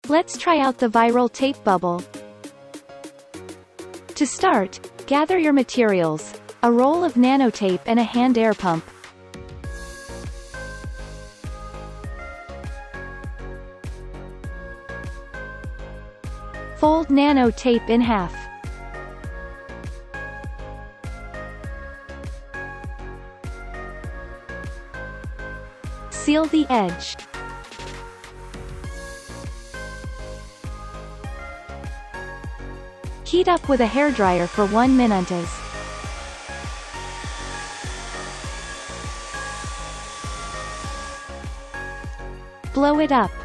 Let's try out the viral tape bubble. To start, gather your materials: a roll of nano tape and a hand air pump. Fold nano tape in half. Seal the edge. Heat up with a hairdryer for 1 minute. Blow it up.